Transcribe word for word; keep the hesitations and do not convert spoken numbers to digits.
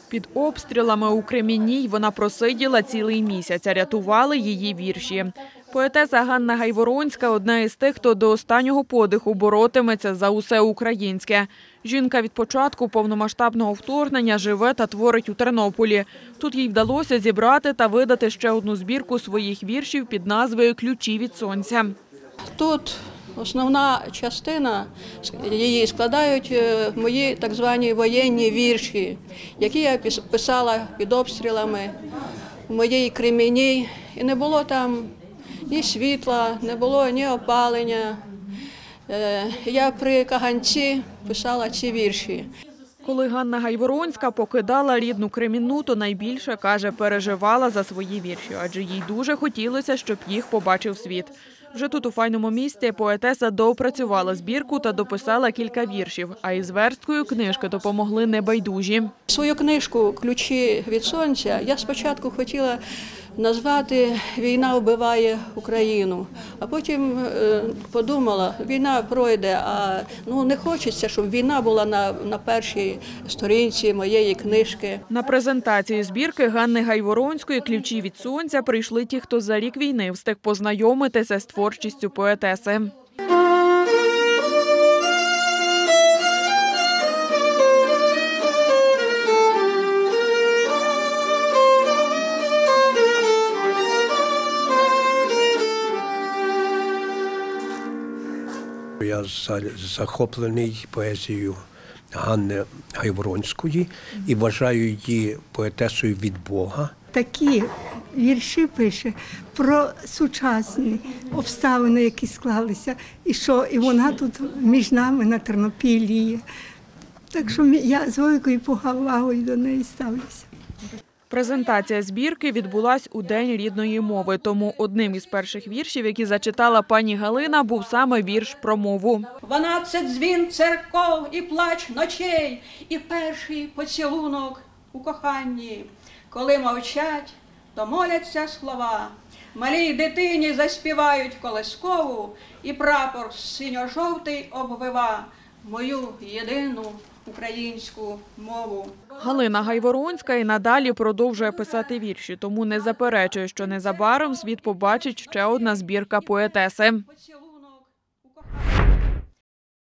Під обстрілами у Кремінній вона просиділа цілий місяць, а рятували її вірші. Поетеса Ганна Гайворонська – одна із тих, хто до останнього подиху боротиметься за усе українське. Жінка від початку повномасштабного вторгнення живе та творить у Тернополі. Тут їй вдалося зібрати та видати ще одну збірку своїх віршів під назвою «Ключі від сонця». Тут основна частина її складають мої так звані воєнні вірші, які я писала під обстрілами в моїй Кремінній. І не було там ні світла, не було ні опалення. Я при каганці писала ці вірші. Коли Ганна Гайворонська покидала рідну Кремінну, то найбільше, каже, переживала за свої вірші, адже їй дуже хотілося, щоб їх побачив світ. Вже тут, у файному місті, поетеса доопрацювала збірку та дописала кілька віршів, а із версткою книжки допомогли небайдужі. Свою книжку «Ключі від сонця» я спочатку хотіла назвати «Війна вбиває Україну», а потім подумала, війна пройде, а ну, не хочеться, щоб війна була на, на першій сторінці моєї книжки. На презентацію збірки Ганни Гайворонської «Ключі від сонця» прийшли ті, хто за рік війни встиг познайомитися з творчістю поетеси. Я захоплений поезією Ганни Гайворонської і вважаю її поетесою від Бога. Такі вірші пише про сучасні обставини, які склалися, і що і вона тут між нами на Тернопіллі є. Так що я з великою повагою до неї ставлюся. Презентація збірки відбулась у День рідної мови, тому одним із перших віршів, які зачитала пані Галина, був саме вірш про мову. Вона – це дзвін церков і плач ночей, і перший поцілунок у коханні. Коли мовчать, то моляться слова. Малій дитині заспівають колискову, і прапор синьо-жовтий обвива мою єдину українську мову. Галина Гайворонська і надалі продовжує писати вірші, тому не заперечує, що незабаром світ побачить ще одна збірка поетеси.